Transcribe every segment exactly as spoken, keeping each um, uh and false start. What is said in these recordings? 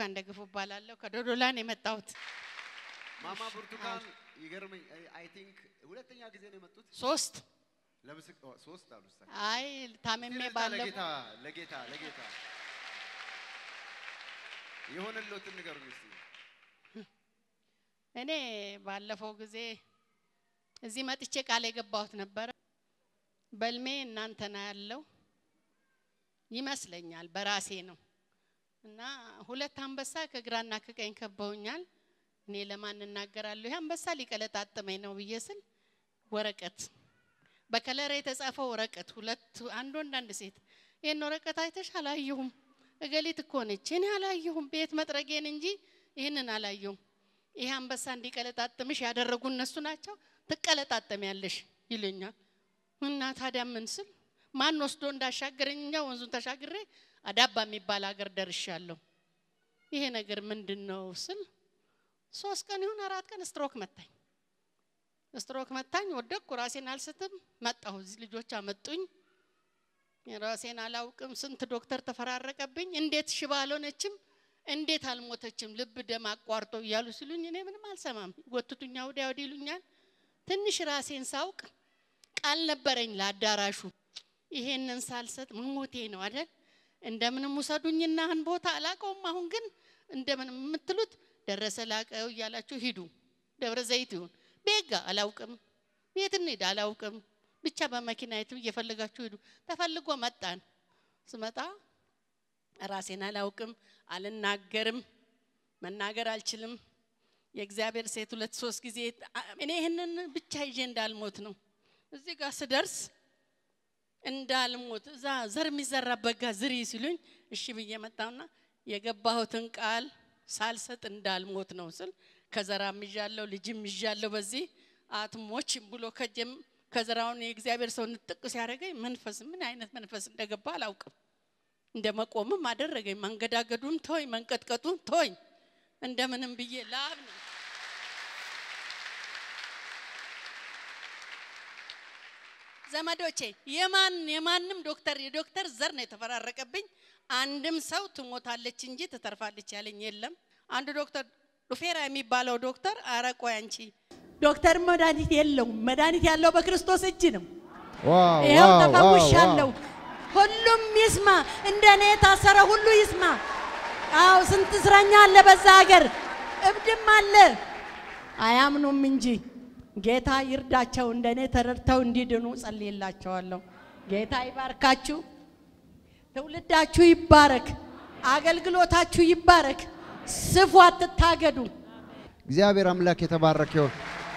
ብርቱካን ደግፉ ባላለው ከዶዶላን የመጣሁት ማማ ብርቱካን ይገርመኝ አይ ቲንክ ሁለተኛ ጊዜ ነው የመጡት ሶስት ለምስክ ሶስት አሉስታ አይ ታመሜ ባለው ለጌታ ለጌታ ለጌታ ይሆነልዎት ንገሩኝ እስቲ እኔ ባለፈው ጊዜ እዚህ መጥቼ ቃል የገባሁት ነበር በልሜ እናንተና ያለው ይመስለኛል በራሴ ነው እና ሁለት አንበሳ ከግራና ከቀኝ ከበውኛል እኔ ለማን እናገራለሁ ይሄ አንበሳ ሊቀለጣጥመኝ ነው ብዬስል ወረቀት በከለር የተጻፈው ወረቀት ሁለት አንድ ወንድ አንድ ሴት ይሄን ወረቀት አይተሻል አላየሁም እገሊት እኮ ነች እኔ አላየሁም ቤት መጥረጌን እንጂ ይሄንን አላየሁም ይሄ አንበሳ እንዲቀለጣጥምሽ ያደረጉ እነሱ ናቸው ትቀለጣጥሚያለሽ ይለኛል እና ታዲያ ምን ስል ማን ወስዶ እንዳሻገረኝኛ ወንዙን ተሻግሬ አዳባ የሚባል ሀገር ደርሻለሁ ይሄ ነገር ምንድነው ስል ሶስት ቀን ይሁን አራት ቀን ስትሮክ መታኝ ስትሮክ መታኝ ወደቅኩ ራሴን አልስትም መጣሁ እዚህ ልጆች አመጡኝ ራሴን አላውቅም ስንት ዶክተር ተፈራረቀብኝ እንዴት ሽባ አልሆነችም እንዴት አልሞተችም ልብ ደም አቋርጦ ይያሉ ሲሉኝ እኔ ምንም አልሰማም ወጥቱኛ ወዲያ ወዲህ ይሉኛል ትንሽ ራሴን ሳውቅ ቃል ነበረኝ ለአዳራሹ ይሄንን ሳልሰጥ ሞቴ ነው አይደል እንደምንም ወሰዱኝና አን ቦታ አላቀውም አሁን ግን እንደምንም የምትሉት ደረሰ ላቀው ይያላችሁ ሂዱ ደብረ ዘይት ይሁን ቤጋ አላውቅም የት እንሂድ አላውቅም ብቻ በመኪናይቱ እየፈለጋችሁ ሂዱ ተፈልጎ መጣን ስመጣ ራሴን አላውቅም አልናገርም መናገር አልችልም የእግዚአብሔር ሴት ሁለት ሶስት ጊዜ እኔ ይሄንን ብቻ ይዤ እንዳልሞት ነው እዚህ ጋር ስደርስ እንዳልሞት እዛ ዘር የሚዘራበት ጋር ዝሪ ሲሉኝ እሺ ብዬ መጣውና የገባሁትን ቃል ሳልሰጥ እንዳልሞት ነው ስል ከዘራም ይዣለሁ ልጅም ይዣለሁ በዚህ አትሞች ብሎ ከጀም ከዘራውን የእግዚአብሔር ሰው ንጥቅስ ያደረገኝ መንፈስ ምን አይነት መንፈስ እንደገባ አላውቅም እንደመቆምም አደረገኝ መንገዳገዱም ተወኝ መንቀጥቀጡም ተወኝ እንደምንም ብዬ ላብ ነው ዘመዶቼ የማን የማንንም ዶክተር የዶክተር ዘር ነው የተፈራረቀብኝ አንድም ሰው ትሞታለች እንጂ ተተርፋለች ያለኝ የለም አንድ ዶክተር ዱፌራ የሚባለው ዶክተር አረቆይ አንቺ ዶክተር መድኃኒት የለው መድኃኒት ያለው በክርስቶስ እጅ ነው ዋው ይሄው ተፈውሻለሁ ሁሉም ይስማ እንደኔ ታሰረ ሁሉ ይስማ አው ስንት እስረኛ አለ በዛ ሀገር እብድም አለ አያምኑም እንጂ ጌታ ይርዳቸው እንደኔ ተረድተው እንዲድኑ ጸልይላቸዋለሁ ጌታ ይባርካችሁ ትውልዳችሁ ይባረክ አገልግሎታችሁ ይባረክ ስፉ አትታገዱ እግዚአብሔር አምላክ የተባረከ ይሁን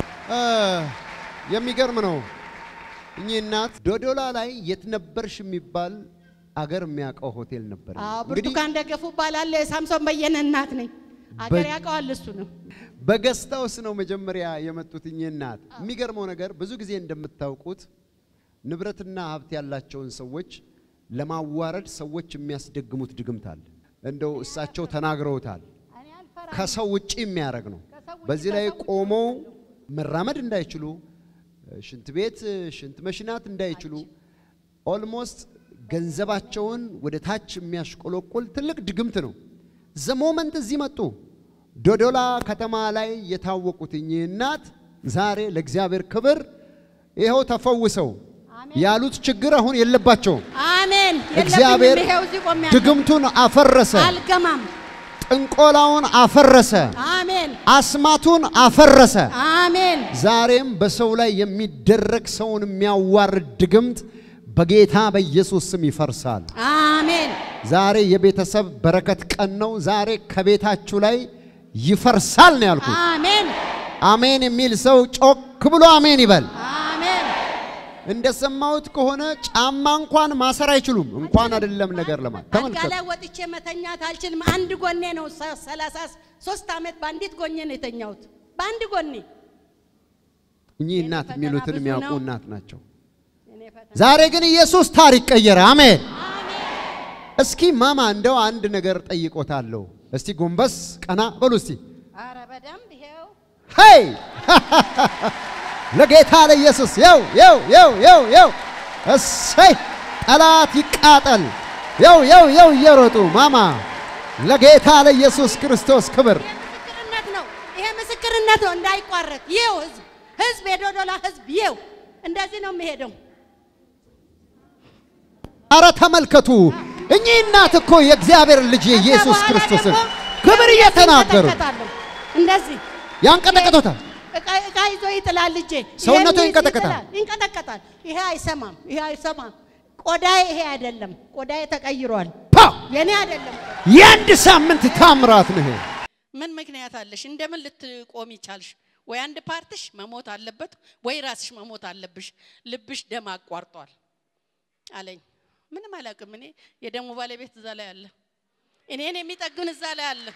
የሚገርም ነው እኚህ እናት ዶዶላ ላይ የት ነበርሽ የሚባል አገር የሚያቀው ሆቴል ነበር ብርቱካን ደግፉ ባላለ ሳምሶን በየነ እናት ነኝ አገር ያቀዋል እሱ ነው በገስታውስ ነው መጀመሪያ የመጡት እኚህ እናት የሚገርመው ነገር ብዙ ጊዜ እንደምታውቁት ንብረትና ሀብት ያላቸውን ሰዎች ለማዋረድ ሰዎች የሚያስደግሙት ድግምታል እንደው እሳቸው ተናግረውታል ከሰው ውጪ የሚያረግ ነው በዚህ ላይ ቆመው መራመድ እንዳይችሉ ሽንት ቤት ሽንት መሽናት እንዳይችሉ ኦልሞስት ገንዘባቸውን ወደ ታች የሚያሽቆለቆል ትልቅ ድግምት ነው ዘሞመንት እዚህ መጡ ዶዶላ ከተማ ላይ የታወቁት እኚህ እናት ዛሬ ለእግዚአብሔር ክብር ይሄው ተፈውሰው ያሉት ችግር አሁን የለባቸው አሜን እግዚአብሔር ድግምቱን አፈረሰ አልገማም ጥንቆላውን አፈረሰ አሜን አስማቱን አፈረሰ አሜን ዛሬም በሰው ላይ የሚደረግ ሰውን የሚያዋርድ ድግምት በጌታ በኢየሱስ ስም ይፈርሳል አሜን ዛሬ የቤተሰብ በረከት ቀን ነው ዛሬ ከቤታችሁ ላይ ይፈርሳል ነው ያልኩት አሜን አሜን የሚል ሰው ጮክ ብሎ አሜን ይበል አሜን እንደሰማሁት ከሆነ ጫማ እንኳን ማሰር አይችሉም እንኳን አይደለም ነገር ለማለት ተመልከቱ አጋላ ወጥቼ መተኛት አልችልም አንድ ጎኔ ነው ሰላሳ ሶስት አመት ባንዲት ጎኔ ነው የተኛሁት ባንድ ጎኔ እኚህ እናት የሚሉትን የሚያውቁ እናት ናቸው ዛሬ ግን ኢየሱስ ታሪክ ቀየረ አሜን እስኪ ማማ እንደው አንድ ነገር ጠይቆታለሁ እስቲ ጎንበስ ቀና በሉ እስቲ አረ በደንብ ይሄው ሄይ ለጌታ ለኢየሱስ ያው ያው ያው ያው ያው እሰይ ጠላት ይቃጠል ያው ያው ያው እየሮጡ ማማ ለጌታ ለኢየሱስ ክርስቶስ ክብር ምስክርነት ነው ይሄ ምስክርነት ነው እንዳይቋረጥ ይው ህዝብ ህዝብ የዶዶላ ህዝብ ይው እንደዚህ ነው የሚሄደው አረ ተመልከቱ እኚህ እናት እኮ የእግዚአብሔር ልጅ ኢየሱስ ክርስቶስን ክብር እየተናገሩ እንደዚህ ያንቀጠቀጡታል እቃ ይዞ ይጥላል ልጄ ሰውነቱ ይንቀጠቀጣል ይንቀጠቀጣል ይሄ አይሰማም ይሄ አይሰማም ቆዳዬ ይሄ አይደለም ቆዳዬ ተቀይሯል የኔ አይደለም የአንድ ሳምንት ታምራት ነው ምን ምክንያት አለሽ እንደምን ልትቆም ይቻልሽ ወይ አንድ ፓርትሽ መሞት አለበት ወይ ራስሽ መሞት አለብሽ ልብሽ ደም አቋርጧል አለኝ ምንም አላውቅም እኔ የደሙ ባለቤት እዛ ላይ አለ እኔን የሚጠግን እዛ ላይ አለ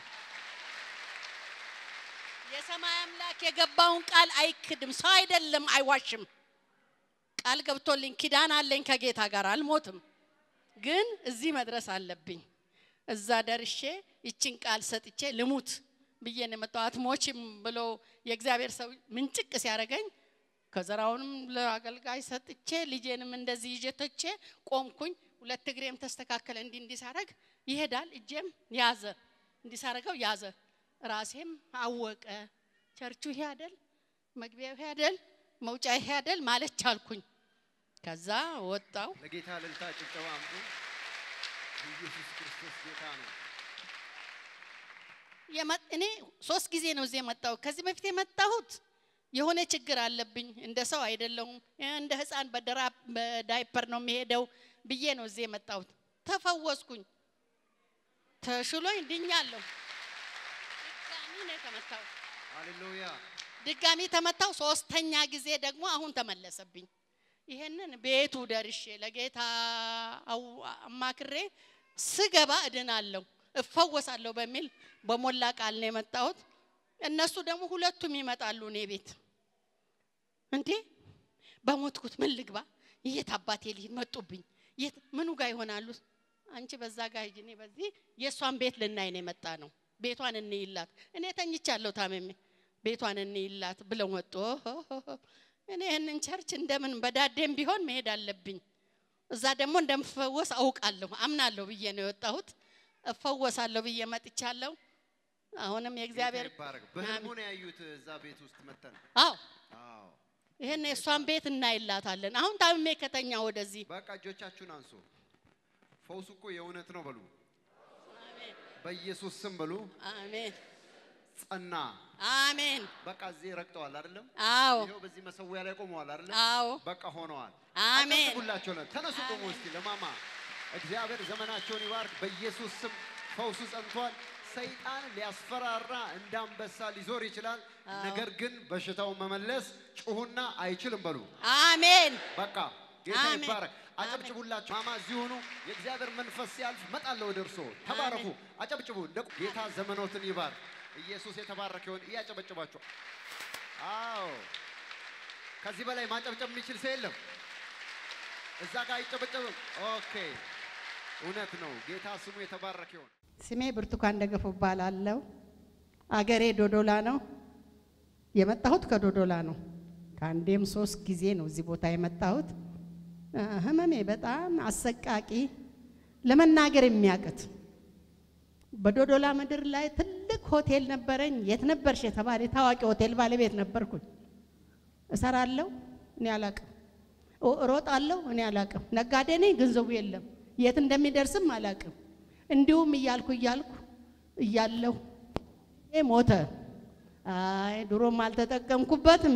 የሰማይ አምላክ የገባውን ቃል አይክድም ሰው አይደለም አይዋሽም ቃል ገብቶልኝ ኪዳን አለኝ ከጌታ ጋር አልሞትም ግን እዚህ መድረስ አለብኝ እዛ ደርሼ ይችን ቃል ሰጥቼ ልሙት ብዬን መጣት ሞችም ብሎ የእግዚአብሔር ሰው ምንጭቅ ሲያረጋኝ ከዘራውንም ለአገልጋይ ሰጥቼ ልጄንም እንደዚህ ይጀተቼ ቆምኩኝ ሁለት እግሬም ተስተካከለ እንዲ እንዲ ሳረግ ይሄዳል እጄም ያዘ እንዲ ሳረጋው ያዘ ራሴም አወቀ ቸርቹ ይሄዳል መግቢያው ይሄዳል መውጫ ይሄዳል ማለት ቻልኩኝ ከዛ ወጣው ለጌታ ለልታ ጭብጨባ አምጡ ኢየሱስ ክርስቶስ ጌታ ነው የማጥኔ ሶስት ጊዜ ነው እዚህ መጣው ከዚህ በፊት የመጣሁት የሆነ ችግር አለብኝ እንደ ሰው አይደለም እንደ ህፃን በደራ በዳይፐር ነው የሚሄደው ብዬ ነው እዚህ መጣሁት ተፈወስኩኝ ተሽሎኝ ድኛለሁ ድጋሚ ነው ተመታው ሃሌሉያ ድጋሚ ተመታው ሶስተኛ ጊዜ ደግሞ አሁን ተመለሰብኝ ይሄንን ቤቱ ደርሼ ለጌታ አማክሬ ስገባ እድናለሁ እፈወሳለሁ በሚል በሞላ ቃል ነው የመጣሁት እነሱ ደግሞ ሁለቱም ይመጣሉ እኔ ቤት እንዴ በሞትኩት ምን ልግባ እየታባቴ ሊመጡብኝ የት ምኑ ጋር ይሆናሉ አንቺ በዛ ጋር ሂጂ እኔ በዚህ የሷን ቤት ልናይ ነው የመጣ ነው ቤቷን እንይላት እኔ ተኝቻለሁ ታመሜ ቤቷን እንይላት ብለው ወጡ እኔ እነን ቸርች እንደምን በዳዴም ቢሆን መሄድ አለብኝ እዛ ደግሞ እንደምፈወስ አውቃለሁ አምናለሁ ብዬ ነው የወጣሁት እፈወሳለሁ ብዬ መጥቻለሁ አሁንም የእግዚአብሔር በህልሙ ነው ያዩት እዛ ቤት ውስጥ መተን አዎ አዎ ይሄን የሷን ቤት እናይላታለን አሁን ታምሜ ከተኛ ወደዚህ በቃ እጆቻችሁን አንሱ ፈውሱ እኮ የእውነት ነው በሉ አሜን በኢየሱስ ስም በሉ አሜን ጸና አሜን በቃ እዚህ ረክተዋል አይደለም አዎ ይሄው በዚህ መሰዊያ ላይ ቆመዋል አይደለም አዎ በቃ ሆነዋል አሜን ሁላችሁ ነው ተነሱ ቆሙ እስቲ ለማማ እግዚአብሔር ዘመናቸውን ይባርክ በኢየሱስ ስም ፈውሱ ጸንቷል ሰይጣን ሊያስፈራራ እንዳንበሳ ሊዞር ይችላል ነገር ግን በሽታው መመለስ ጩሁና አይችልም በሉ አሜን በቃ ጌታ ይባረክ አጨብጭቡላችሁ ማማ እዚህ ሆኑ የእግዚአብሔር መንፈስ ሲያልፍ መጣለው ወደርሶ ተባረኩ አጨብጭቡ እንደ ጌታ ዘመኖትን ይባርክ ኢየሱስ የተባረከ ይሁን ያጨበጭባችሁ አዎ ከዚህ በላይ ማጨብጨብ የሚችል ሰው የለም እዛ ጋር አይጨበጨብም ኦኬ እውነት ነው ጌታ ስሙ የተባረከ ይሁን ስሜ ብርቱካን ደገፉ ባላለው አገሬ ዶዶላ ነው የመጣሁት ከዶዶላ ነው ካንዴም ሶስት ጊዜ ነው እዚህ ቦታ የመጣሁት ህመሜ በጣም አሰቃቂ ለመናገር የሚያቀት በዶዶላ ምድር ላይ ትልቅ ሆቴል ነበረኝ የት ነበርሽ የተባለ ታዋቂ ሆቴል ባለቤት ነበርኩኝ እሰራለሁ እኔ አላቅም ሮጣለሁ እኔ አላቅም ነጋዴ ነኝ ገንዘቡ የለም የት እንደሚደርስም አላቅም እንዲሁም ይያልኩ ይያልኩ ይያለሁ ሞተ አይ ድሮም አልተጠቀምኩበትም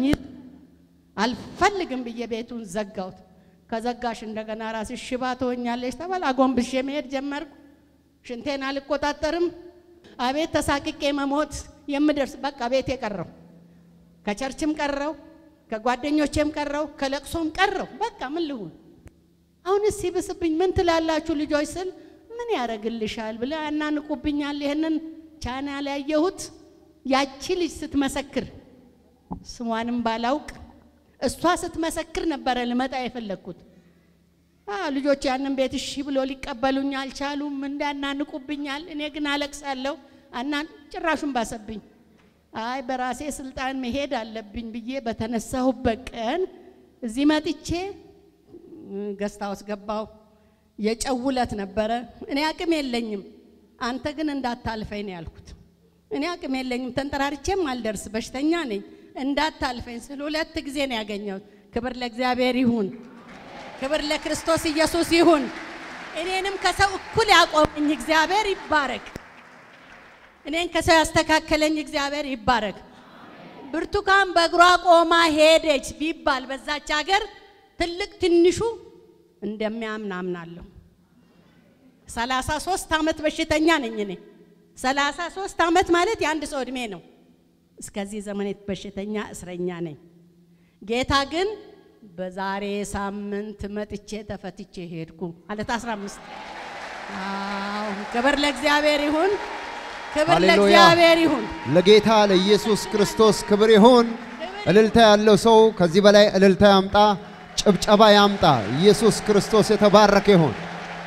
አልፈልግም በየቤቱን ዘጋውት ከዘጋሽ እንደገና ራስሽ ሽባ ተወኛለሽ ተባለ አጎንብሼ መሄድ ጀመርኩ ሽንቴን አልቆጣጠርም አቤት ተሳቅቄ መሞት የምደርስ በቃ ቤት የቀረው ከቸርችም ቀረው ከጓደኞቼም ቀረው ከለቅሶም ቀረው በቃ ምን ልሁን አሁንስ ሲብስብኝ ምን ትላላችሁ ልጆች ስል ምን ያረግልሻል ብለ አናንቁብኛል ይሄንን ቻናል ያየሁት ያቺ ልጅ ስትመሰክር ስሟንም ባላውቅ እሷ ስትመሰክር ነበር ለመጣ የፈለኩት አ ልጆች ያንን ቤት እሺ ብሎ ሊቀበሉኝ አልቻሉም እንዳናንቁብኛል እኔ ግን አለቅሳለሁ አናን ጭራሹን ባሰብኝ አይ በራሴ ስልጣን መሄድ አለብኝ ብዬ በተነሳሁበት ቀን እዚህ መጥቼ ገስታውስ ገባው የጨውለት ነበር እኔ አቅም የለኝም አንተ ግን እንዳታልፈኝ ነው ያልኩት እኔ አቅም የለኝም ተንጠራርቼም አልደርስ በሽተኛ ነኝ እንዳታልፈኝ ስለ ሁለት ጊዜ ነው ያገኘው ክብር ለእግዚአብሔር ይሁን ክብር ለክርስቶስ ኢየሱስ ይሁን እኔንም ከሰው እኩል ያቆመኝ እግዚአብሔር ይባረክ እኔን ከሰው ያስተካከለኝ እግዚአብሔር ይባረክ ብርቱካን በእግሯ ቆማ ሄደች ቢባል በዛች ሀገር ትልቅ ትንሹ እንደሚያምን አምናለሁ ሰላሳ ሶስት አመት በሽተኛ ነኝ እኔ ሰላሳ ሶስት አመት ማለት የአንድ ሰው እድሜ ነው እስከዚህ ዘመን በሽተኛ እስረኛ ነኝ ጌታ ግን በዛሬ ሳምንት መጥቼ ተፈትቼ ሄድኩ ማለት አስራ አምስት አዎ ክብር ለእግዚአብሔር ይሁን ክብር ለእግዚአብሔር ይሁን ለጌታ ለኢየሱስ ክርስቶስ ክብር ይሁን እልልታ ያለው ሰው ከዚህ በላይ እልልታ ያምጣ ጭብጨባ ያምጣ ኢየሱስ ክርስቶስ የተባረከ ይሁን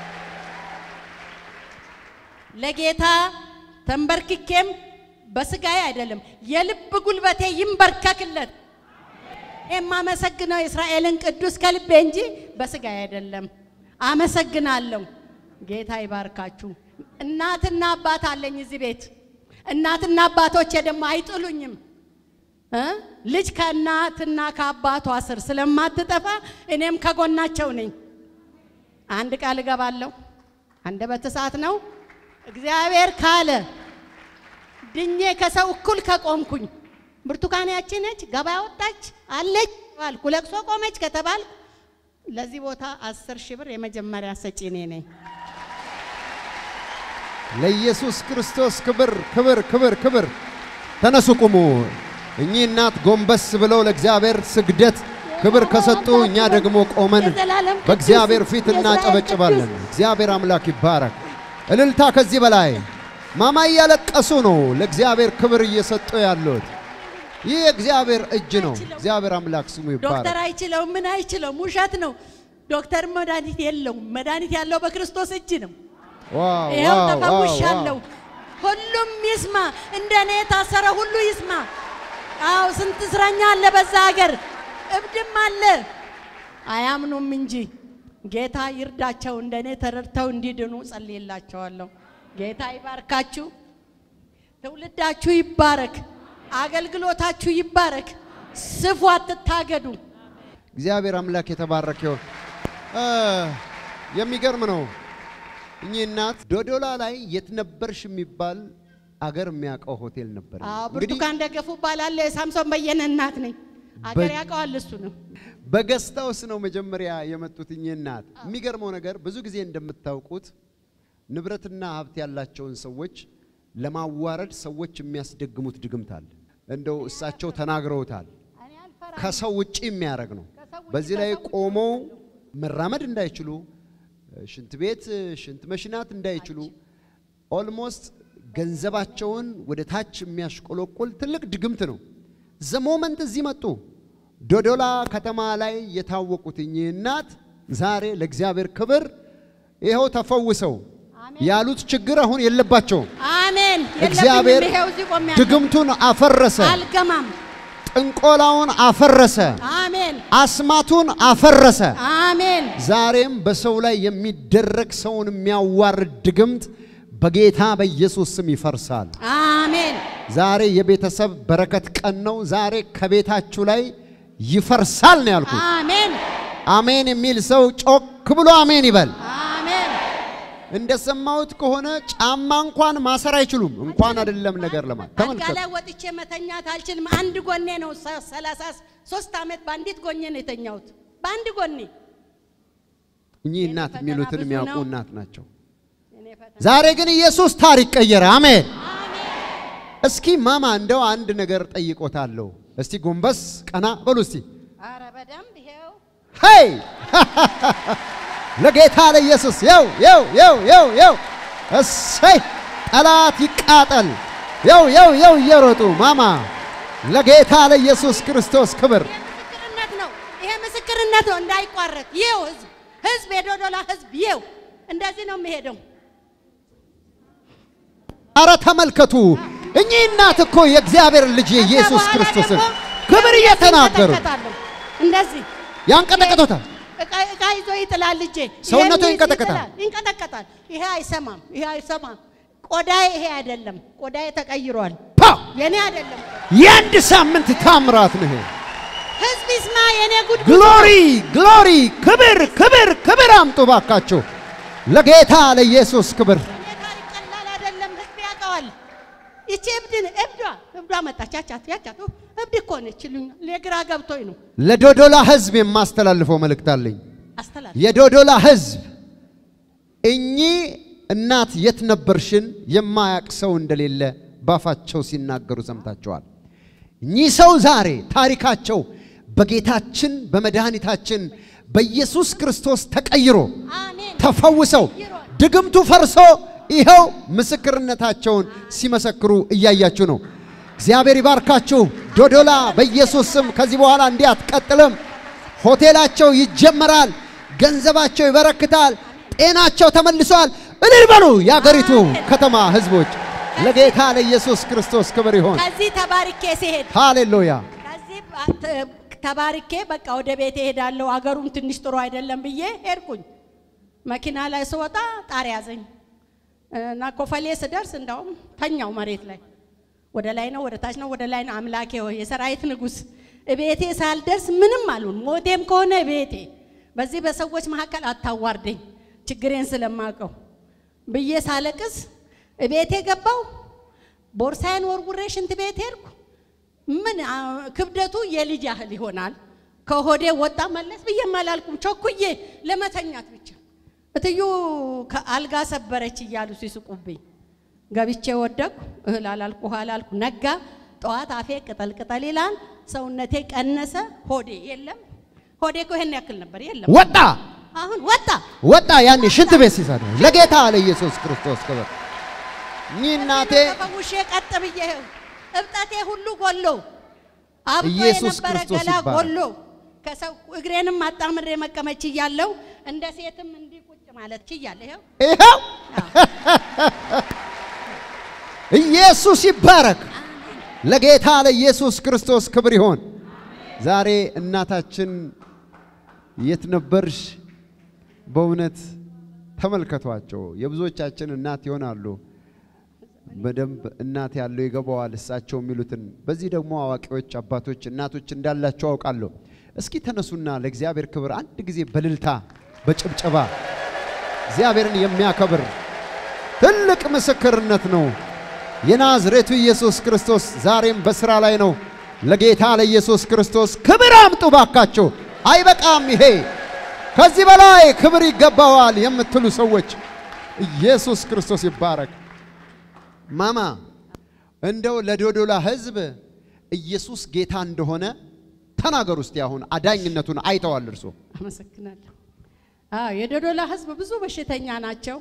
ለጌታ ተንበርክኬም በስጋዬ አይደለም የልብ ጉልበቴ ይንበርከክለት የማመሰግነው እስራኤልን ቅዱስ ከልቤ እንጂ በስጋዬ አይደለም አመሰግናለሁ ጌታ ይባርካችሁ እናትና አባት አለኝ እዚህ ቤት እናትና አባቶቼ ደግሞ አይጥሉኝም እ ልጅ ከእናትና ከአባቷ ስር ስለማትጠፋ እኔም ከጎናቸው ነኝ አንድ ቃል ገባለሁ አንደበት እሳት ነው እግዚአብሔር ካለ ድኜ ከሰው እኩል ከቆምኩኝ ብርቱካን ያቺ ነች ገበያ ወጣች አለች ባልኩ ለቅሶ ቆመች ከተባል ለዚህ ቦታ አስር ሺህ ብር የመጀመሪያ ሰጪ ነኝ ለኢየሱስ ክርስቶስ ክብር ክብር ክብር ክብር ተነሱ ቁሙ እኚ እናት ጎንበስ ብለው ለእግዚአብሔር ስግደት ክብር ከሰጡ እኛ ደግሞ ቆመን በእግዚአብሔር ፊት እናጨበጭባለን እግዚአብሔር አምላክ ይባረክ እልልታ ከዚህ በላይ ማማ ያለቀሱ ነው ለእግዚአብሔር ክብር እየሰጡ ያሉት ይህ እግዚአብሔር እጅ ነው እግዚአብሔር አምላክ ስሙ ይባረክ ዶክተር አይችለው ምን አይችለው ሙሻት ነው ዶክተር መድኃኒት የለው መድኃኒት ያለው በክርስቶስ እጅ ነው ዋው ይሄው ተፈውሻለሁ ሁሉም ይስማ እንደኔ ታሰረ ሁሉ ይስማ አው ስንት እስረኛ አለ በዛ ሀገር እብድም አለ አያምኑም እንጂ ጌታ ይርዳቸው እንደኔ ተረድተው እንዲድኑ ጸልይላቸዋለሁ ጌታ ይባርካችሁ ትውልዳችሁ ይባረክ አገልግሎታችሁ ይባረክ ስፉ አትታገዱ እግዚአብሔር አምላክ የተባረከው የሚገርም ነው እኚ እናት ዶዶላ ላይ የት ነበርሽ የሚባል አገር የሚያቀው ሆቴል ነበር አዎ ብርቱካን ደገፉ ባላለ ሳምሶን በየነ እናት ነኝ አገር ያቀዋል እሱ ነው በገስታውስ ነው መጀመሪያ የመጡት እኚ እናት የሚገርመው ነገር ብዙ ጊዜ እንደምታውቁት ንብረትና ሀብት ያላቸውን ሰዎች ለማዋረድ ሰዎች የሚያስደግሙት ድግምት አለ እንደው እሳቸው ተናግረውታል ከሰው ውጪ የሚያረግ ነው በዚህ ላይ ቆመው መራመድ እንዳይችሉ ሽንት ቤት ሽንት መሽናት እንዳይችሉ ኦልሞስት ገንዘባቸውን ወደ ታች የሚያሽቆለቆል ትልቅ ድግምት ነው ዘሞመንት እዚህ መጡ ዶዶላ ከተማ ላይ የታወቁት እኚ እናት ዛሬ ለእግዚአብሔር ክብር ይሄው ተፈውሰው ያሉት ችግር አሁን የለባቸው አሜን እግዚአብሔር ድግምቱን አፈረሰ አልገማም ጥንቆላውን አፈረሰ አሜን አስማቱን አፈረሰ አሜን ዛሬም በሰው ላይ የሚደረግ ሰውን የሚያዋርድ ድግምት በጌታ በኢየሱስ ስም ይፈርሳል አሜን ዛሬ የቤተሰብ በረከት ቀን ነው ዛሬ ከቤታችሁ ላይ ይፈርሳል ነው ያልኩት አሜን አሜን የሚል ሰው ጮክ ብሎ አሜን ይበል አሜን እንደሰማውት ከሆነ ጫማ እንኳን ማሰር አይችሉም እንኳን አይደለም ነገር ለማለት ተመልከቱ አልጋ ላይ ወጥቼ መተኛት አልችልም አንድ ጎኔ ነው ሰላሳ ሶስት አመት ባንዲት ጎኔ ነው የተኛሁት ባንድ ጎኔ እኚ እናት የሚሉትን የሚያውቁ እናት ናቸው ዛሬ ግን ኢየሱስ ታሪክ ቀየረ አሜን እስኪ ማማ እንደው አንድ ነገር ጠይቆታለሁ እስቲ ጎንበስ ቀና በሉ እስቲ አረ በደንብ ይሄው ሄይ ለጌታ ለኢየሱስ ያው ያው ያው ያው ያው እሰይ ጠላት ይቃጠል ያው ያው ያው እየሮጡ ማማ ለጌታ ለኢየሱስ ክርስቶስ ክብር ምስክርነት ነው ይሄ ምስክርነት ነው እንዳይቋረጥ ይው ህዝብ ህዝብ የዶዶላ ህዝብ ይው እንደዚህ ነው የሚሄደው አረ ተመልከቱ እኚ እናት እኮ የእግዚአብሔር ልጅ ኢየሱስ ክርስቶስ ክብር እየተናገሩ እንደዚህ ያንቀጠቀጡታል እቃ ይዞ ይጥላል ልጄ ሰውነቱ ይንቀጠቀጣል ይንቀጠቀጣል ይሄ አይሰማም ይሄ አይሰማም ቆዳዬ ይሄ አይደለም ቆዳዬ ተቀይሯል የኔ አይደለም የአንድ ሳምንት ታምራት ነው ህዝብ ይስማ የኔ ጉድ ግሎሪ ግሎሪ ክብር ክብር ክብር አምጡ ባካችሁ ለጌታ ለኢየሱስ ክብር ቀላል አይደለም ህዝብ ያቀዋል እቺ እብድን እብዷ እብዷ መጣቻቻት ያቻቱ እብድ እኮ ነች ይሉኝ ለግራ ገብቶኝ ነው ለዶዶላ ህዝብ የማስተላልፈው መልእክት አለኝ አስተላልፍ የዶዶላ ህዝብ እኚ እናት የት ነበርሽን የማያቅ ሰው እንደሌለ ባፋቸው ሲናገሩ ሰምታቸዋል እኚ ሰው ዛሬ ታሪካቸው በጌታችን በመድኃኒታችን በኢየሱስ ክርስቶስ ተቀይሮ አሜን ተፈውሰው ድግምቱ ፈርሶ ይሄው ምስክርነታቸውን ሲመሰክሩ እያያችሁ ነው እግዚአብሔር ይባርካችሁ ዶዶላ በኢየሱስ ስም ከዚህ በኋላ እንዲያትቀጥለም ሆቴላቸው ይጀመራል ገንዘባቸው ይበረክታል ጤናቸው ተመልሷል እልል በሉ ያገሪቱ ከተማ ህዝቦች ለጌታ ለኢየሱስ ክርስቶስ ክብር ይሁን ከዚህ ተባርኬ ሲሄድ ሃሌሉያ ከዚህ ተባርኬ በቃ ወደ ቤት ሄዳለሁ አገሩም ትንሽ ጥሩ አይደለም ብዬ ሄድኩኝ መኪና ላይ ስወጣ ጣር ያዘኝ እና ኮፈሌ ስደርስ እንዳውም ተኛው መሬት ላይ ወደ ላይ ነው ወደ ታች ነው ወደ ላይ ነው አምላኬ ሆይ የሰራዊት ንጉስ እቤቴ ሳልደርስ ምንም አሉን ሞቴም ከሆነ እቤቴ በዚህ በሰዎች መሐከል አታዋርደኝ ችግሬን ስለማቀው ብዬ ሳለቅስ እቤቴ ገባው ቦርሳዬን ወርውሬ ሽንት ቤት ሄድኩ ምን ክብደቱ የልጅ ያህል ይሆናል ከሆዴ ወጣ መለስ ብዬ ማላልኩም ቾኩዬ ለመተኛት ብቻ እትዩ ከአልጋ ሰበረች ይያሉ ሲስቁብኝ ገብቼ ወደኩ እህል አላልኩ አላልኩ ነጋ ጧት አፌ ቅጠል ቅጠል ይላል ሰውነቴ ቀነሰ ሆዴ የለም ሆዴ እኮ ይሄን ያክል ነበር የለም ወጣ አሁን ወጣ ወጣ ያኔ ሽንት ቤት ሲሳደ ለጌታ ለኢየሱስ ክርስቶስ ክብር ኒናቴ ተፈውሼ ቀጥ ብዬ እብጣቴ ሁሉ ጎሎ አብጦ ኢየሱስ የነበረ ክርስቶስ ገላ ይባረክ ጎሎ ከሰው እግሬንም አጣምሬ መቀመጭ ይያለው እንደ ሴትም እንዲ ቁጭ ማለት ይያለው ይሄው ኢየሱስ ይባረክ ለጌታ ለኢየሱስ ክርስቶስ ክብር ይሁን ዛሬ እናታችን የት ነበርሽ በእውነት ተመልከቷቸው የብዙዎቻችን እናት ይሆናሉ በደንብ እናት ያለው ይገባዋል እሳቸው የሚሉትን በዚህ ደግሞ አዋቂዎች አባቶች እናቶች እንዳላቸው አውቃለሁ እስኪ ተነሱና ለእግዚአብሔር ክብር አንድ ጊዜ በልልታ በጭብጨባ እግዚአብሔርን የሚያከብር ትልቅ ምስክርነት ነው የናዝሬቱ ኢየሱስ ክርስቶስ ዛሬም በስራ ላይ ነው ለጌታ ለኢየሱስ ክርስቶስ ክብር አምጡ ባካችሁ አይበቃም ይሄ ከዚህ በላይ ክብር ይገባዋል የምትሉ ሰዎች ኢየሱስ ክርስቶስ ይባረክ ማማ እንደው ለዶዶላ ህዝብ ኢየሱስ ጌታ እንደሆነ ተናገሩ እስቲ አሁን አዳኝነቱን አይተዋል እርሱ አመሰግናለሁ አዎ የዶዶላ ህዝብ ብዙ በሽተኛ ናቸው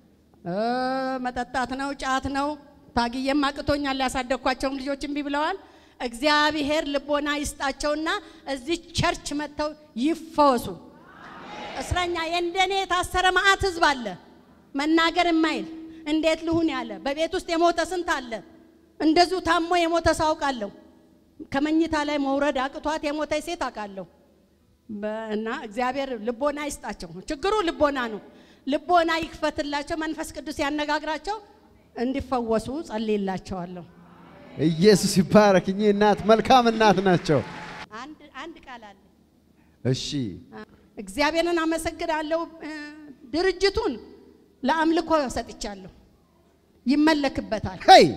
መጠጣት ነው ጫት ነው ታግየም አቅቶኛል ያሳደኳቸውም ልጆች እንቢ ብለዋል እግዚአብሔር ልቦና ይስጣቸውና እዚህ ቸርች መተው ይፈወሱ እስራኛ የእንደኔ ታሰረ ማአት ህዝብ አለ መናገር የማይል እንዴት ልሁን ያለ በቤት ውስጥ የሞተ ስንት አለ እንደዙ ታሞ የሞተ ሳውቃለሁ ከመኝታ ላይ መውረድ አቅቷት የሞተ ሴት አቃለሁ እና እግዚአብሔር ልቦና ይስጣቸው ችግሩ ልቦና ነው ልቦና ይክፈትላቸው መንፈስ ቅዱስ ያነጋግራቸው እንዲፈወሱ ጸልይላቸዋለሁ ኢየሱስ ይባረክ እኚህ እናት መልካም እናት ናቸው አንድ አንድ ቃል አለ እሺ እግዚአብሔርን አመሰግናለሁ ድርጅቱን ለአምልኮ ሰጥቻለሁ ይመለክበታል ሄይ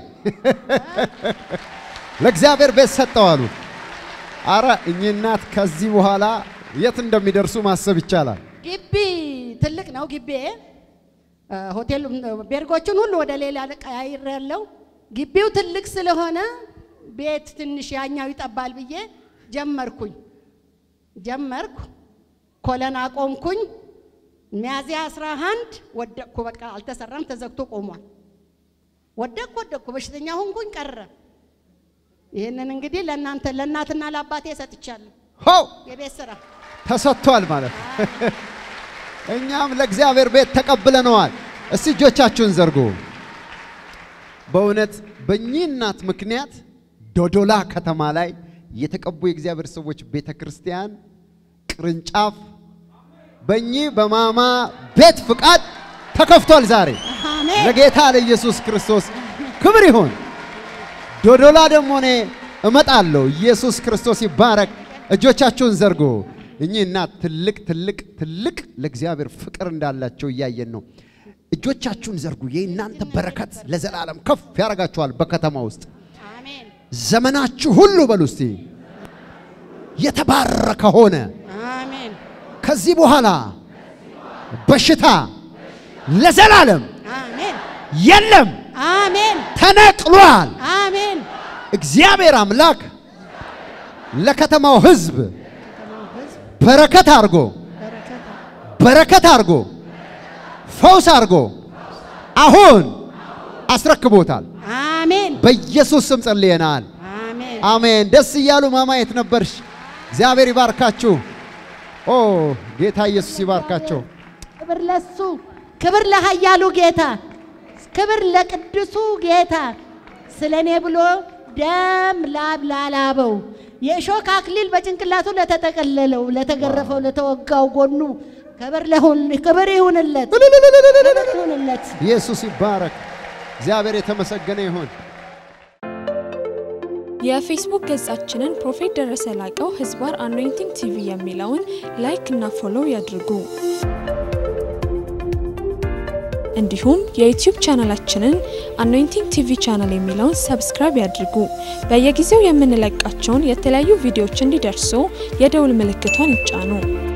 ለእግዚአብሔር ቤት ሰጠዋሉ አረ እኚህ እናት ከዚህ በኋላ የት እንደሚደርሱ ማሰብ ይቻላል ግቢ ትልቅ ነው ግቢ ሆቴል ቤርጎቹን ሁሉ ወደ ሌላ ቀያይር ያለው ግቢው ትልቅ ስለሆነ ቤት ትንሽ ያኛው ይጠባል ብዬ ጀመርኩኝ ጀመርኩ ኮለና ቆምኩኝ ሚያዚያ አስራ አንድ ወደኩ በቃ አልተሰራም ተዘግቶ ቆሟል ወደኩ ወደኩ በሽተኛ ሆንኩኝ ቀረ ይሄንን እንግዲህ ለእናንተ ለእናትና ለአባቴ ሰጥቻለሁ ሆ የቤት ስራ ተሰጥቷል ማለት እኛም ለእግዚአብሔር ቤት ተቀብለናል እስቲ እጆቻችሁን ዘርጉ በእውነት በእኚህ እናት ምክንያት ዶዶላ ከተማ ላይ የተቀቡ የእግዚአብሔር ሰዎች ቤተክርስቲያን ቅርንጫፍ በእኚህ በማማ ቤት ፍቃድ ተከፍቷል ዛሬ አሜን ለጌታ ለኢየሱስ ክርስቶስ ክብር ይሁን ዶዶላ ደሞ ነ እመጣለሁ ኢየሱስ ክርስቶስ ይባረክ እጆቻችሁን ዘርጉ እኚህና ትልቅ ትልቅ ትልቅ ለእግዚአብሔር ፍቅር እንዳላቸው ያያየን ነው እጆቻችሁን ዘርጉ የእናንተ በረከት ለዘላለም ከፍ ያረጋችኋል በከተማ ውስጥ አሜን ዘመናችሁ ሁሉ በሉስቲ የተባረከ ሆነ አሜን ከዚህ በኋላ በሽታ ለዘላለም አሜን የለም አሜን ተነቅሏል አሜን እግዚአብሔር አምላክ ለከተማው ህዝብ በረከት አርጎ በረከት አርጎ ፈውስ አርጎ አሁን አስረክቦታል አሜን በኢየሱስ ስም ጸልየናል አሜን አሜን ደስ ይያሉ ማማየት ነበርሽ እግዚአብሔር ይባርካችሁ ኦ ጌታ ኢየሱስ ይባርካችሁ ክብር ለሱ ክብር ለኃያሉ ጌታ ክብር ለቅዱሱ ጌታ ስለኔ ብሎ ደም ላብላላበው የሾክ አክሊል በጭንቅላቱ ለተጠቀለለው ለተገረፈው ለተወጋው ጎኑ ክብር ለሁን ክብር ይሁንለት ይሁንለት ኢየሱስ ይባረክ እግዚአብሔር የተመሰገነ ይሁን የፌስቡክ ገጻችንን ፕሮፌት ደረሰ ላቀው ህዝባር አኖይንቲንግ ቲቪ የሚለውን ላይክ እና ፎሎው ያድርጉ እንዲሁም የዩቲዩብ ቻናላችንን አኖይንቲንግ ቲቪ ቻናል የሚለውን ሰብስክራይብ ያድርጉ በየጊዜው የምንለቃቸውን የተለያዩ ቪዲዮዎች እንዲደርሱ የደውል ምልክቷን ይጫኑ